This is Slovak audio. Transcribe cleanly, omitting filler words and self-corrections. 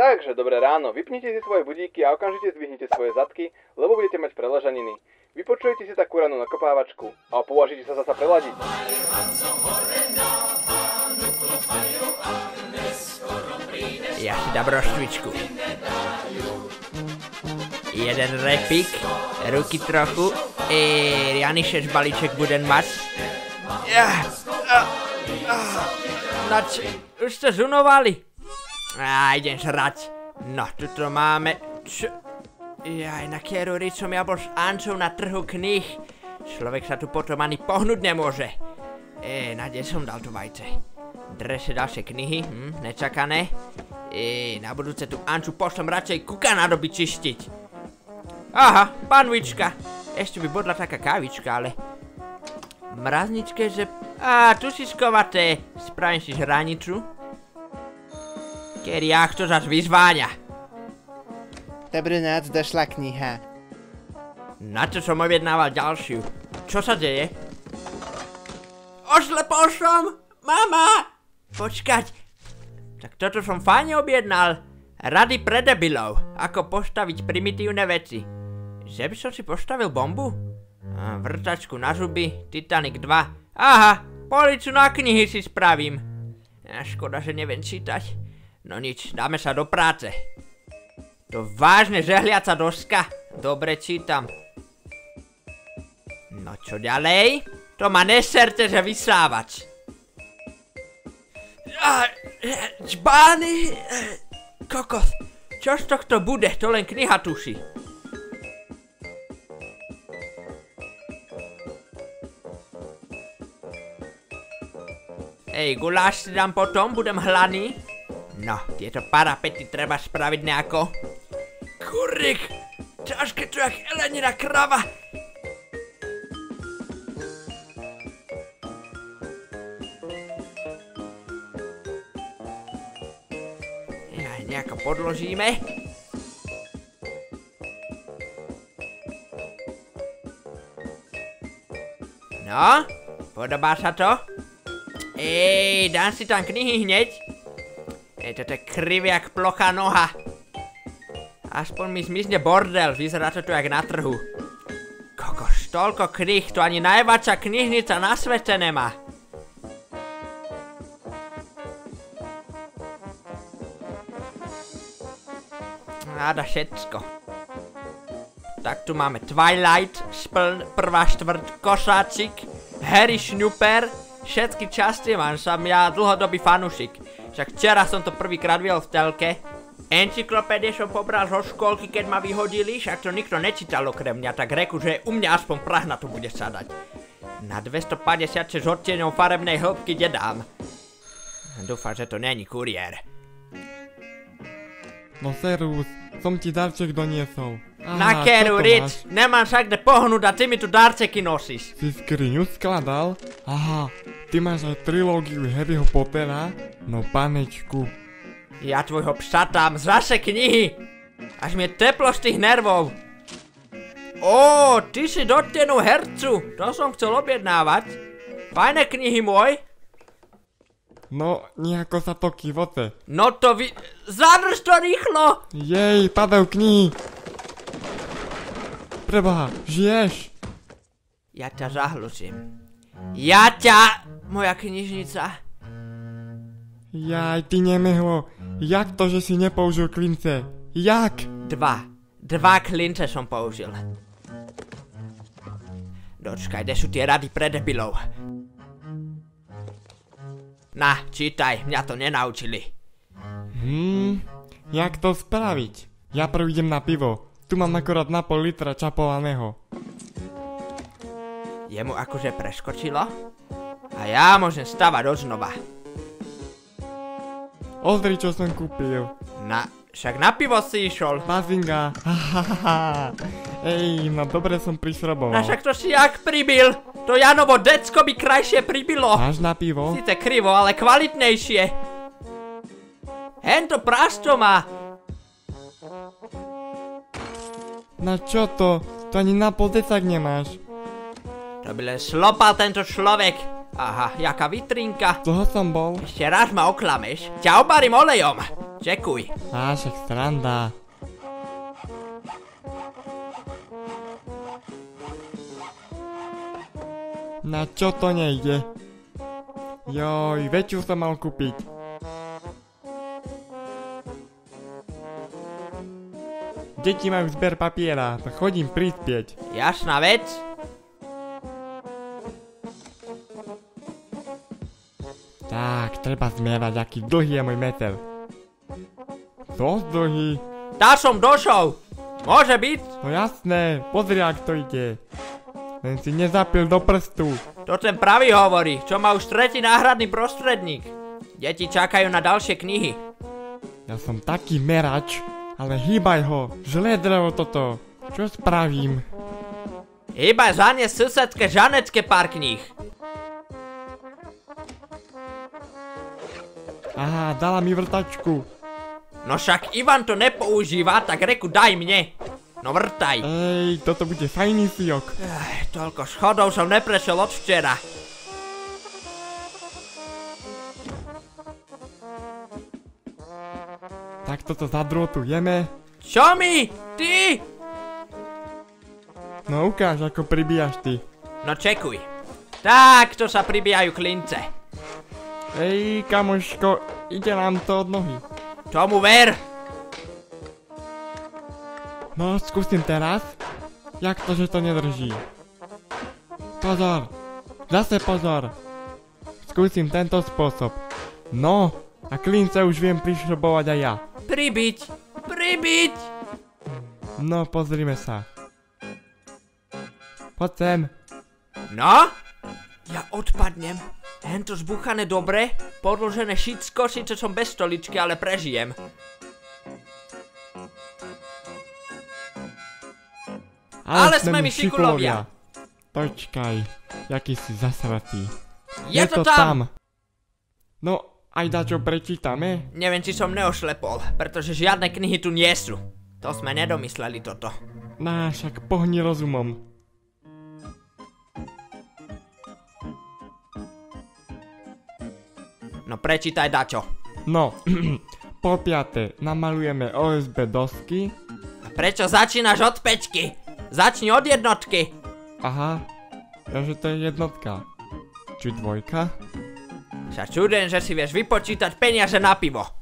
Takže dobré ráno, vypnite si svoje budíky a okamžite zdvihnite svoje zadky, lebo budete mať preležaniny. Vypočujete si takú ranú nakopávačku a považíte sa zasa preladiť. Ja si dám roštvičku. Jeden repík, ruky trochu, Janišeš balíček budem mať. Už ste zunovali? Idem žrať. No, tuto máme... na kieruriť som ja bol s Ancou na trhu kníh. Človek sa tu potom ani pohnúť nemôže. Na kde som dal to vajce? Drese ďalšie knihy, nečakané. Na budúce tu Anču pošlem radšej kuka nadoby čistiť. Aha, panvička. Ešte by bodla taká kávička, ale... Mrazničke, že... tu si skovaté. Spravím si žranicu. Kedy ach to zas vyzváňa. Dobrú noc, došla kniha. Na čo som objednával ďalšiu? Čo sa deje? Oslepol som! Mama! Počkať. Tak toto som fajne objednal. Rady pre debilov. Ako postaviť primitívne veci. Že by som si postavil bombu? Vrtačku na zuby, Titanic 2. Aha, policu na knihy si spravím. Škoda, že neviem čítať. No nič, dáme sa do práce. To vážne žehliaca doska. Dobre čítam. No čo ďalej? To ma neserte, že vysávač. Čbány! Kokos, čo z tohto bude? To len kniha tuší. Guláš si dám potom, budem hlaný. No, tieto parapety treba spraviť nejako. Kurník, ťažké to jak Elenina krava. Nejako podložíme. No, podobá sa to? Dám si tam knihy hneď. Toto je krivý jak plochá noha. Aspoň mi zmizne bordel, vyzerá to tu jak na trhu. Kokos, toľko kníh, to ani najväčšia knižnica na svete nemá. Náda všetko. Tak tu máme Twilight, prvá štvrť, Košáčik, Harry Šňuper, všetky časti mám, som ja dlhodobý fanúšik. Však včera som to prvýkrát videl v telke. Encyklopédie som pobral zo školky, keď ma vyhodili, však to nikto nečítal okrem mňa, tak reku, že u mňa aspoň prah na to bude sadať. Na 256 odtieňov farebnej hĺbky nedám. Dúfam, že to není kuriér. No servus, som ti darček doniesol. Na keru, Rič, nemám však kde pohnúť a ty mi tu darčeky nosíš. Si skriňu skladal? Aha, ty máš aj trilógiu Harryho Pottera? No panečku. Ja tvojho psa tam, zase knihy. Až mi je teplo z tých nervov. Ty si dotenú hercu, to som chcel objednávať. Fajné knihy môj. No, nejako sa to kivote. No to zadrž to rýchlo. Jej, padajú knihy. Preboha, žiješ? Ja ťa zahlusím. Moja knižnica. Jaj, ty nemehlo. Jak to, že si nepoužil klince? Jak? Dva klince som použil. Dočkaj, kde sú tie rady pre debilov? Na, čítaj, mňa to nenaučili. Jak to spraviť? Ja prv idem na pivo. Tu mám akorát na pol litra čapovaného. Jemu akože preskočilo? A ja môžem stavať odznova. Ozri, čo som kúpil. Však na pivo si išol. Bazinga. Ej, no dobre som prišroboval. Však to si jak pribil. To Janovo decko by krajšie pribilo. Máš na pivo? Sice krivo, ale kvalitnejšie. Hento prasto má. Na čo to? To ani na pol decak nemáš. To by len slopal tento človek. Aha, jaká vitrinka. Toho som bol. Ešte raz ma oklameš, ťa obarím olejom. Čekuj. Á, však sranda. Na čo to nejde? Joj, väčšiu som mal kúpiť. Deti majú zber papiera, tak chodím prispieť. Jasná vec. Tak, treba zmerať, aký dlhý je môj meter. Dosť dlhý. Tá som došol. Môže byť? No jasné, pozri, ak to ide. Len si nezapil do prstu. To ten pravý hovorí, čo má už tretí náhradný prostredník. Deti čakajú na ďalšie knihy. Ja som taký merač, ale hýbaj ho, žlé drevo toto. Čo spravím? Iba zaniesť susedke Žanecke pár kníh. Aha, dala mi vrtačku. No však Ivan to nepoužíva, tak reku daj mne. No vrtaj. Ej, toto bude fajný fiok. Toľko schodov som neprešiel od včera. Tak toto zadrotujeme. Čo mi? Ty? No ukáž, ako pribíjaš ty. No čekuj. Takto sa pribíjajú klince. Ej, kamoško, ide nám to od nohy. Tomu ver. No, skúsim teraz. Jak to, že to nedrží? Pozor! Zase pozor! Skúsim tento spôsob. No, a klince už viem prišrobovať aj ja. Pribiť. Pribiť. No, pozrime sa. Poď sem. No? Ja odpadnem. Hento zbuchané dobre, podložené šicko, síce som bez stoličky, ale prežijem. Ale sme my šikulovia. Počkaj, jaký si zasratý. Je to tam. No, aj dačo prečítame? Neviem, či som neošlepol, pretože žiadne knihy tu nie sú. To sme nedomysleli toto. No, však pohni rozumom. No prečítaj dačo. No, po piate namalujeme OSB dosky. A prečo začínaš od päťky? Začni od jednotky. Aha, takže to je jednotka. Či dvojka? Sa čudujem, že si vieš vypočítať peniaze na pivo.